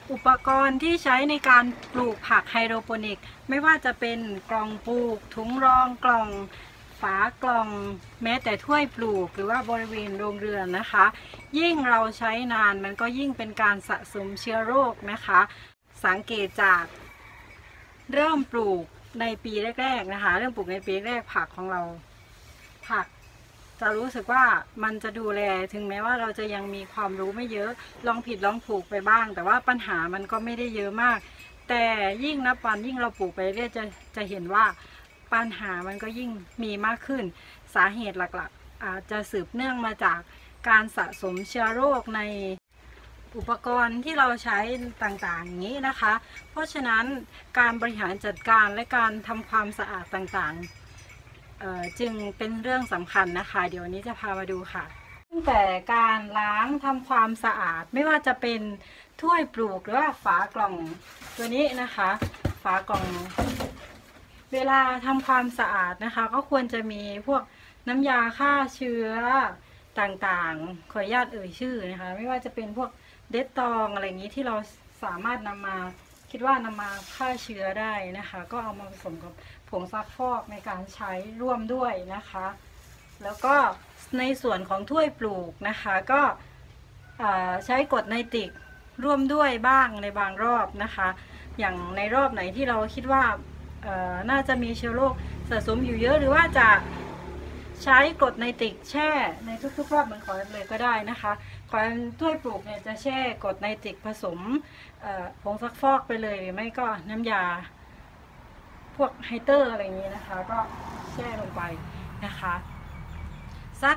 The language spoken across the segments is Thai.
อุปกรณ์ที่ใช้ในการปลูกผักไฮโดรโปนิกไม่ว่าจะเป็นกล่องปลูกถุงรองกล่องฝากล่องแม้แต่ถ้วยปลูกหรือว่าบริเวณโรงเรือนนะคะยิ่งเราใช้นานมันก็ยิ่งเป็นการสะสมเชื้อโรคนะคะสังเกตจากเริ่มปลูกในปีแรกๆนะคะเริ่มปลูกในปีแรกผักของเราผักจะรู้สึกว่ามันจะดูแลถึงแม้ว่าเราจะยังมีความรู้ไม่เยอะลองผิดลองถูกไปบ้างแต่ว่าปัญหามันก็ไม่ได้เยอะมากแต่ยิ่งนับวันยิ่งเราปลูกไปเรื่อยจะเห็นว่าปัญหามันก็ยิ่งมีมากขึ้นสาเหตุหลักๆอาจจะสืบเนื่องมาจากการสะสมเชื้อโรคในอุปกรณ์ที่เราใช้ต่างๆอย่างนี้นะคะเพราะฉะนั้นการบริหารจัดการและการทำความสะอาดต่างๆจึงเป็นเรื่องสำคัญนะคะเดี๋ยวนี้จะพามาดูค่ะตั้งแต่การล้างทำความสะอาดไม่ว่าจะเป็นถ้วยปลูกหรือว่าฝากล่องตัวนี้นะคะฝากล่องเวลาทำความสะอาดนะคะก็ควรจะมีพวกน้ำยาฆ่าเชื้อต่างๆขออนุญาตเอ่ยชื่อนะคะไม่ว่าจะเป็นพวกเดตตองอะไรอย่างนี้ที่เราสามารถนำมาฆ่าเชื้อได้นะคะก็เอามาผสมกับผงซักฟอกในการใช้ร่วมด้วยนะคะแล้วก็ในส่วนของถ้วยปลูกนะคะก็ใช้กรดไนตริกร่วมด้วยบ้างในบางรอบนะคะอย่างในรอบไหนที่เราคิดว่าน่าจะมีเชื้อโรคสะสมอยู่เยอะหรือว่าจะใช้กรดไนตริกแช่ในทุกๆรอบเหมือนขอเลยก็ได้นะคะขอถ้วยปลูกเนี่ยจะแช่กรดไนตริกผสมผงซักฟอกไปเลยหรือไม่ก็น้ำยาพวกไฮเตอร์อะไรอย่างนี้นะคะก็แช่ลงไปนะคะสัก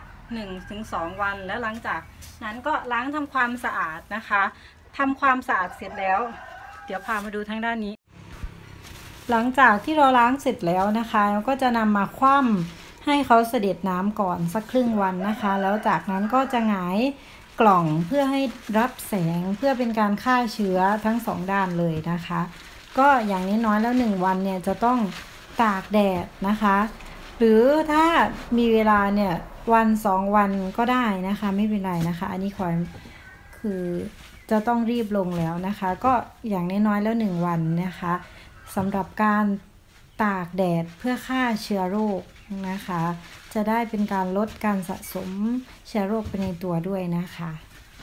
1-2 วันแล้วหลังจากนั้นก็ล้างทำความสะอาดนะคะทำความสะอาดเสร็จแล้วเดี๋ยวพามาดูทางด้านนี้หลังจากที่เราล้างเสร็จแล้วนะคะเราก็จะนำมาคว่ำให้เขาเสด็จน้ำก่อนสักครึ่งวันนะคะแล้วจากนั้นก็จะหงายกล่องเพื่อให้รับแสงเพื่อเป็นการฆ่าเชื้อทั้ง2ด้านเลยนะคะก็อย่างน้อยแล้ว1วันเนี่ยจะต้องตากแดดนะคะหรือถ้ามีเวลาเนี่ย1-2 วันก็ได้นะคะไม่เป็นไรนะคะอันนี้คือจะต้องรีบลงแล้วนะคะก็อย่างน้อยแล้ว1วันนะคะสำหรับการตากแดดเพื่อฆ่าเชื้อโรคนะคะจะได้เป็นการลดการสะสมเชื้อโรคไปในตัวด้วยนะคะ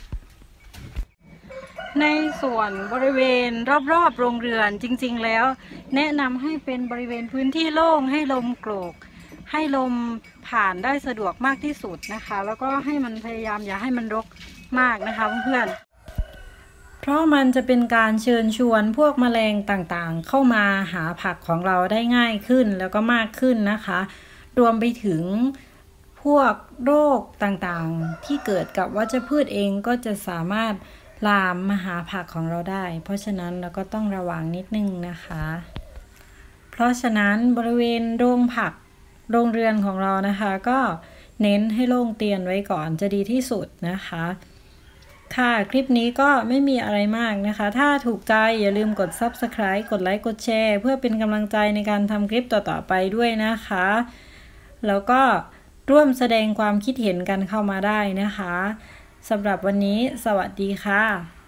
ในส่วนบริเวณรอบๆโรงเรือนจริงๆแล้วแนะนำให้เป็นบริเวณพื้นที่โล่งให้ลมโกรกให้ลมผ่านได้สะดวกมากที่สุดนะคะแล้วก็ให้มันพยายามอย่าให้มันรกมากนะคะเพื่อนเพราะมันจะเป็นการเชิญชวนพวกแมลงต่างๆเข้ามาหาผักของเราได้ง่ายขึ้นแล้วก็มากขึ้นนะคะรวมไปถึงพวกโรคต่างๆที่เกิดกับวัชพืชเองก็จะสามารถลามมาหาผักของเราได้เพราะฉะนั้นเราก็ต้องระวังนิดนึงนะคะเพราะฉะนั้นบริเวณโรงผักโรงเรือนของเรานะคะก็เน้นให้โล่งเตียนไว้ก่อนจะดีที่สุดนะคะค่ะคลิปนี้ก็ไม่มีอะไรมากนะคะถ้าถูกใจอย่าลืมกด Subscribe กดไลค์กดแชร์เพื่อเป็นกำลังใจในการทำคลิปต่อๆไปด้วยนะคะแล้วก็ร่วมแสดงความคิดเห็นกันเข้ามาได้นะคะสำหรับวันนี้สวัสดีค่ะ